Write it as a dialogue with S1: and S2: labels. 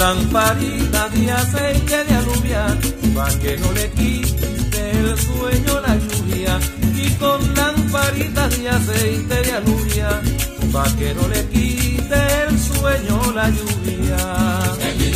S1: lamparita de aceite de alubia, pa' que no le quite el sueño la lluvia. Y con lamparita de aceite de alubia, pa' que no le quite el sueño la lluvia.